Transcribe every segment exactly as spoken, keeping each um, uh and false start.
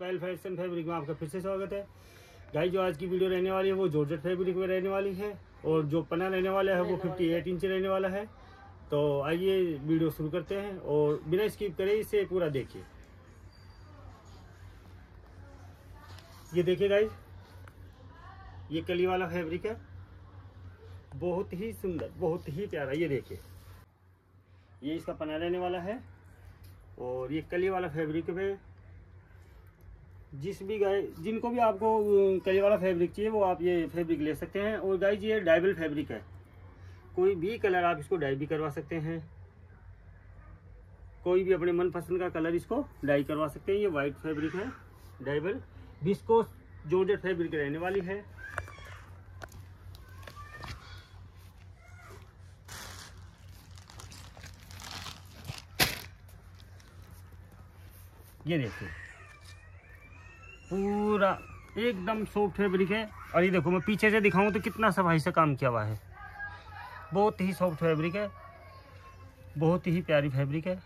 पहल fashion fabric में आपका फिर से स्वागत है। गाइस जो आज की वीडियो रहने वाली है वो जॉर्जेट फैब्रिक में रहने वाली है और जो पन्ना रहने वाला है वो अट्ठावन इंच रहने वाला है। तो आइए वीडियो शुरू करते हैं और बिना स्किप करे इसे पूरा देखिए। ये देखिए गाइस, ये कली वाला फैब्रिक है, बहुत ही सुंदर, बहुत ही प्यारा। ये देखिए, ये इसका पन्ना रहने वाला है और ये कली वाला फैब्रिक में जिस भी गाय जिनको भी आपको कली वाला फैब्रिक चाहिए वो आप ये फैब्रिक ले सकते हैं। और गाइस ये डाइबल फैब्रिक है, कोई भी कलर आप इसको डाई भी करवा सकते हैं, कोई भी अपने मनपसंद का कलर इसको डाई करवा सकते हैं। ये वाइट फैब्रिक है, डाइबल विस्कोस जॉर्जेट फैब्रिक रहने वाली है। ये देखिए पूरा एकदम सॉफ्ट फैब्रिक है। और ये देखो, मैं पीछे से दिखाऊं तो कितना सफाई से काम किया हुआ है, बहुत ही सॉफ्ट फैब्रिक है, बहुत ही प्यारी फैब्रिक है।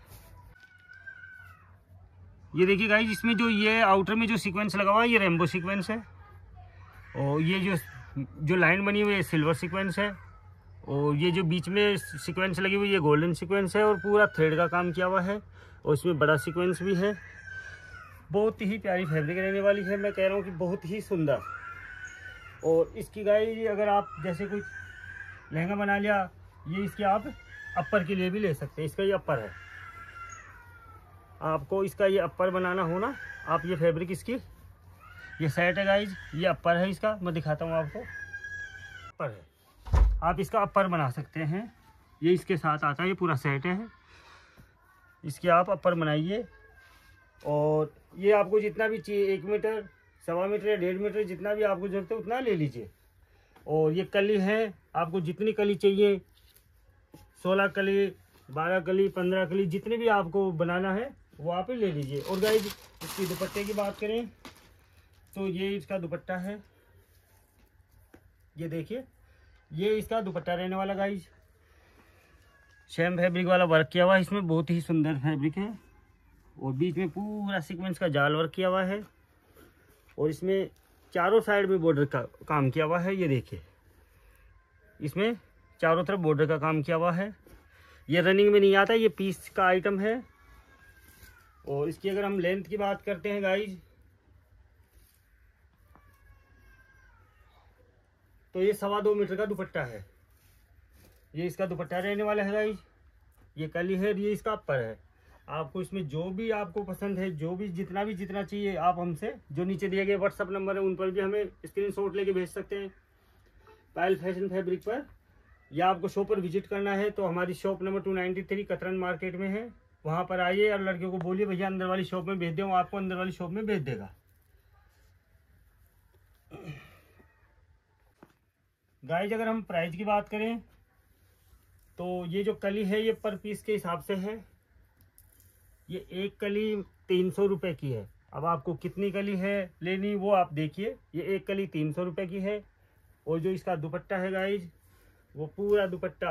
ये देखिए गाइस, इसमें जो ये आउटर में जो सीक्वेंस लगा हुआ है ये रेनबो सीक्वेंस है और ये जो जो लाइन बनी हुई है सिल्वर सीक्वेंस है और ये जो बीच में सीक्वेंस लगी हुई है ये गोल्डन सीक्वेंस है और पूरा थ्रेड का काम किया हुआ है और इसमें बड़ा सीक्वेंस भी है। बहुत ही प्यारी फैब्रिक रहने वाली है, मैं कह रहा हूँ कि बहुत ही सुंदर। और इसकी गाय अगर आप जैसे कोई लहंगा बना लिया, ये इसके आप अपर के लिए भी ले सकते हैं। इसका ये अपर है, आपको इसका ये अपर बनाना हो ना, आप ये फैब्रिक इसकी ये सेट है गाइज, ये अपर है इसका, मैं दिखाता हूँ आपको। अपर है, आप इसका अपर बना सकते हैं, ये इसके साथ आता है, ये पूरा सेट है। इसके आप अपर बनाइए और ये आपको जितना भी चाहिए, एक मीटर सवा मीटर या डेढ़ मीटर जितना भी आपको जरूरत है उतना ले लीजिए। और ये कली है, आपको जितनी कली चाहिए, सोलह कली, बारह कली, पंद्रह कली, जितनी भी आपको बनाना है वो आप ले लीजिए। और गाइस इसकी दुपट्टे की बात करें तो ये इसका दुपट्टा है, ये देखिए, ये इसका दुपट्टा रहने वाला गाइस, सेम फैब्रिक वाला वर्क किया हुआ है इसमें, बहुत ही सुंदर फैब्रिक है और बीच में पूरा सीक्वेंस का जाल वर्क किया हुआ है और इसमें चारों साइड में बॉर्डर का काम किया हुआ है। ये देखिए, इसमें चारों तरफ बॉर्डर का काम किया हुआ है। ये रनिंग में नहीं आता, ये पीस का आइटम है। और इसकी अगर हम लेंथ की बात करते हैं गाइज तो ये सवा दो मीटर का दुपट्टा है, ये इसका दुपट्टा रहने वाला है गाइज। ये कली है, ये इसका अपर है। आपको इसमें जो भी आपको पसंद है, जो भी जितना भी जितना चाहिए, आप हमसे जो नीचे दिए गए व्हाट्सअप नंबर है उन पर भी हमें स्क्रीनशॉट लेके भेज सकते हैं पायल फैशन फैब्रिक पर। या आपको शॉप पर विजिट करना है तो हमारी shop number two ninety three Katran market में है, वहाँ पर आइए और लड़के को बोलिए भैया अंदर वाली शॉप में भेज दे, वो आपको अंदर वाली शॉप में भेज देगा। गाइज अगर हम प्राइस की बात करें तो ये जो कली है ये पर पीस के हिसाब से है, ये एक कली तीन सौ रुपये की है। अब आपको कितनी कली है लेनी वो आप देखिए, ये एक कली तीन सौ रुपये की है। और जो इसका दुपट्टा है गाइज, वो पूरा दुपट्टा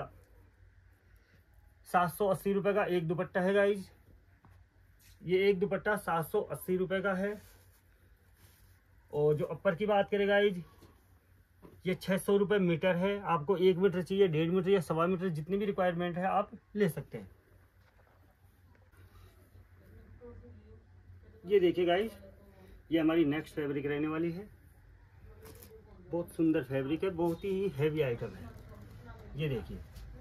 सात सौ अस्सी रुपये का एक दुपट्टा है गाइज, ये एक दुपट्टा सात सौ अस्सी रुपये का है। और जो अपर की बात करें गाइज, ये छः सौ रुपये मीटर है। आपको एक मीटर चाहिए, डेढ़ मीटर या सवा मीटर, जितनी भी रिक्वायरमेंट है आप ले सकते हैं। ये देखिए गाइस, ये हमारी नेक्स्ट फैब्रिक रहने वाली है, बहुत सुंदर फैब्रिक है, बहुत ही हैवी आइटम है। ये देखिए,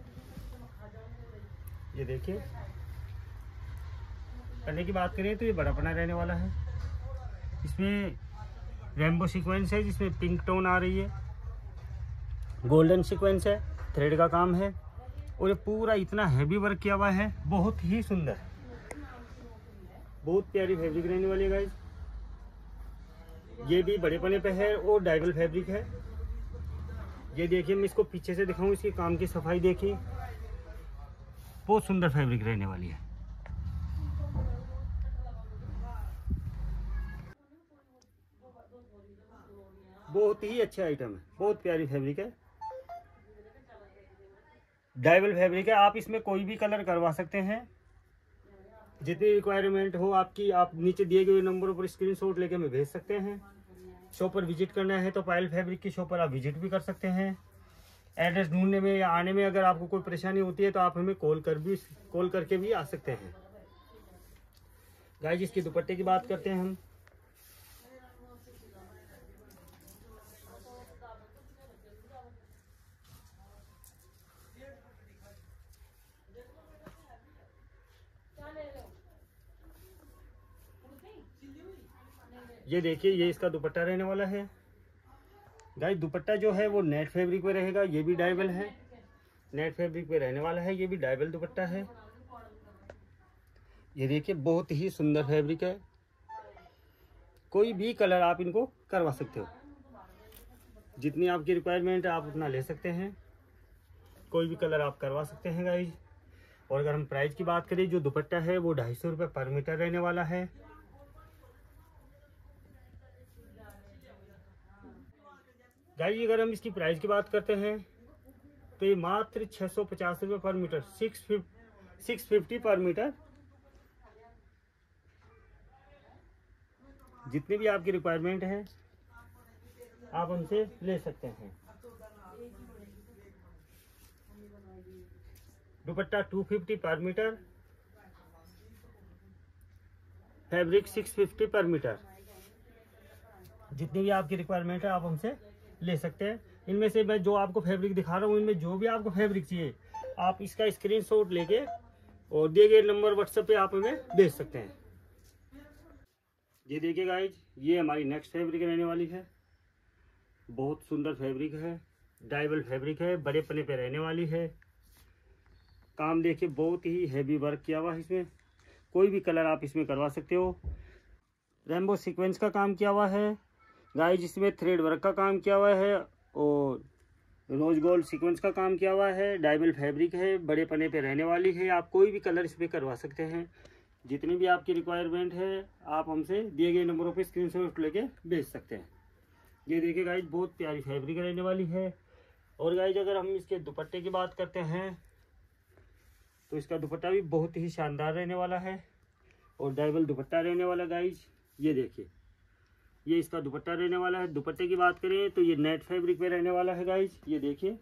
ये देखिए, पन्ने की बात करें तो ये बड़ा पन्ना रहने वाला है। इसमें रेनबो सीक्वेंस है जिसमें पिंक टोन आ रही है, गोल्डन सीक्वेंस है, थ्रेड का काम है और ये पूरा इतना हैवी वर्क किया हुआ है, बहुत ही सुंदर, बहुत प्यारी फैब्रिक रहने वाली है गाइस। ये भी बड़े पन्ने पे है और डाइबल फैब्रिक है। ये देखिए, मैं इसको पीछे से दिखाऊं, इसके काम की सफाई देखिए, बहुत सुंदर फैब्रिक रहने वाली है। बहुत ही अच्छा आइटम है, बहुत प्यारी फैब्रिक है, डाइबल फैब्रिक है। आप इसमें कोई भी कलर करवा सकते हैं, जितनी रिक्वायरमेंट हो आपकी, आप नीचे दिए गए नंबरों पर स्क्रीनशॉट लेके हमें भेज सकते हैं। शॉप पर विजिट करना है तो पायल फैब्रिक की शॉप पर आप विजिट भी कर सकते हैं। एड्रेस ढूंढने में या आने में अगर आपको कोई परेशानी होती है तो आप हमें कॉल कर भी कॉल करके भी आ सकते हैं। गाइस इसके दुपट्टे की बात करते हैं हम। ये देखिए, ये इसका दुपट्टा रहने वाला है। गाइस दुपट्टा जो है वो नेट फैब्रिक पे रहेगा। ये भी डाइबल है, नेट फैब्रिक पे रहने वाला है। ये भी डाइबल दुपट्टा है। ये देखिए बहुत ही सुंदर फैब्रिक है। कोई भी कलर आप इनको करवा सकते हो, जितनी आपकी रिक्वायरमेंट है आप उतना ले सकते हैं। कोई भी कलर आप करवा सकते हैं गाइस। और अगर हम प्राइस की बात करें, जो दुपट्टा है वो ढाई सौ रुपये पर मीटर रहने वाला है। गाइस अगर हम इसकी प्राइस की बात करते हैं तो ये मात्र छः सौ पचास रुपये पर metre, six fifty six fifty पर मीटर। जितनी भी आपकी रिक्वायरमेंट है आप हमसे ले सकते हैं। दुपट्टा टू फिफ्टी पर मीटर, फैब्रिक सिक्स फिफ्टी पर मीटर। जितनी भी आपकी रिक्वायरमेंट है आप हमसे ले सकते हैं। इनमें से मैं जो आपको फैब्रिक दिखा रहा हूँ, इनमें जो भी आपको फैब्रिक चाहिए आप इसका स्क्रीनशॉट लेके और दिए गए नंबर व्हाट्सएप पे आप हमें भेज सकते हैं। ये देखिए गाइज, ये हमारी नेक्स्ट फैब्रिक रहने वाली है। बहुत सुंदर फैब्रिक है, डाइबल फैब्रिक है, बड़े पन्ने पे रहने वाली है। काम देखिए बहुत ही हैवी वर्क किया हुआ है इसमें। कोई भी कलर आप इसमें करवा सकते हो। रेनबो सीक्वेंस का काम किया हुआ है गाइज, इसमें थ्रेड वर्क का काम किया हुआ है और रोज गोल्ड सीक्वेंस का काम किया हुआ है। डाइबल फैब्रिक है, बड़े पन्ने पे रहने वाली है। आप कोई भी कलर इसमें करवा सकते हैं। जितनी भी आपकी रिक्वायरमेंट है आप हमसे दिए गए नंबरों पे स्क्रीनशॉट लेके भेज सकते हैं। ये देखिए गाइज, बहुत प्यारी फैब्रिक रहने वाली है। और गाइज अगर हम इसके दुपट्टे की बात करते हैं तो इसका दुपट्टा भी बहुत ही शानदार रहने वाला है और डाइबल दुपट्टा रहने वाला। गाइज ये देखिए, ये इसका दुपट्टा रहने वाला है। दुपट्टे की बात करें तो ये नेट फैब्रिक पे रहने वाला है। गाइज ये देखिए,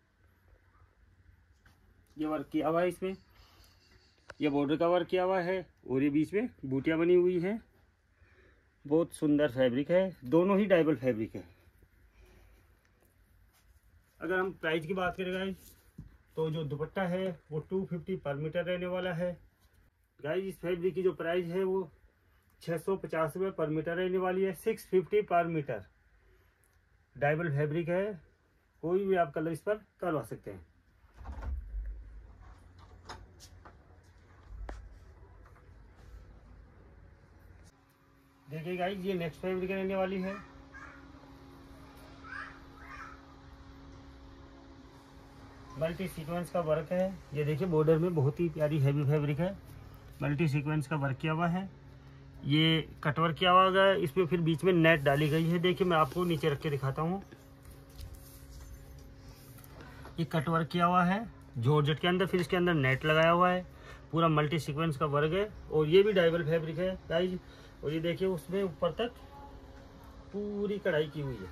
ये वर्क किया हुआ है इसमें, ये बॉर्डर का वर्क किया हुआ है और ये बीच में बूटियां बनी हुई हैं। बहुत सुंदर फैब्रिक है, दोनों ही डाइबल फैब्रिक है। अगर हम प्राइस की बात करें गाइज तो जो दुपट्टा है वो टू फिफ्टी पर मीटर रहने वाला है। गाइज इस फैब्रिक की जो प्राइस है वो छः सौ पचास रुपये पर मीटर रहने वाली है। सिक्स फिफ्टी पर मीटर डाइबल फैब्रिक है। कोई भी आप कलर इस पर करवा सकते हैं। देखिए गाइस, ये नेक्स्ट फैब्रिक रहने वाली है। मल्टी सीक्वेंस का वर्क है। ये देखिए बॉर्डर में बहुत ही प्यारी हैवी फैब्रिक है। मल्टी सीक्वेंस का वर्क किया हुआ है। ये कटवर्क किया हुआ है, इसमें फिर बीच में नेट डाली गई है। देखिए मैं आपको नीचे रख के दिखाता हूँ। ये कटवर्क किया हुआ है जॉर्जेट के अंदर, फिर इसके अंदर नेट लगाया हुआ है। पूरा मल्टी सीक्वेंस का वर्क है और ये भी डाइबल फैब्रिक है गाइस। और ये देखिए उसमें ऊपर तक पूरी कढ़ाई की हुई है।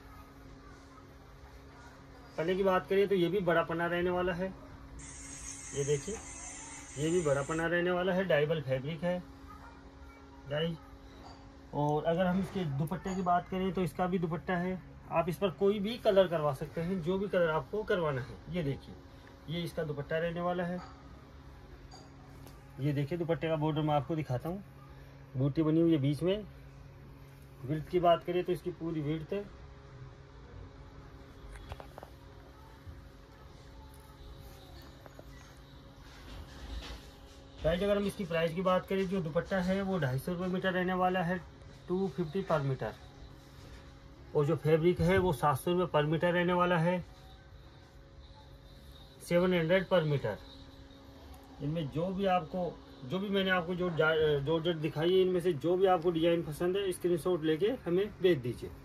पन्ने की बात करिए तो ये भी बड़ा पन्ना रहने वाला है। ये देखिए, ये भी बड़ा पन्ना रहने वाला है, डाइबल फैब्रिक है गाइस। और अगर हम इसके दुपट्टे की बात करें तो इसका भी दुपट्टा है। आप इस पर कोई भी कलर करवा सकते हैं, जो भी कलर आपको करवाना है। ये देखिए, ये इसका दुपट्टा रहने वाला है। ये देखिए दुपट्टे का बॉर्डर मैं आपको दिखाता हूँ। बूटी बनी हुई है बीच में। विड्थ की बात करें तो इसकी पूरी विड्थ है। प्राइस अगर हम इसकी प्राइस की बात करें, जो दुपट्टा है वो ढाई सौ रुपये मीटर रहने वाला है, टू फिफ्टी पर मीटर। और जो फैब्रिक है वो सात सौ रुपये पर मीटर रहने वाला है, सेवन हंड्रेड पर मीटर। इनमें जो भी आपको जो भी मैंने आपको जो जॉर्जेट दिखाई है, इनमें से जो भी आपको डिज़ाइन पसंद है स्क्रीनशॉट लेके हमें भेज दीजिए।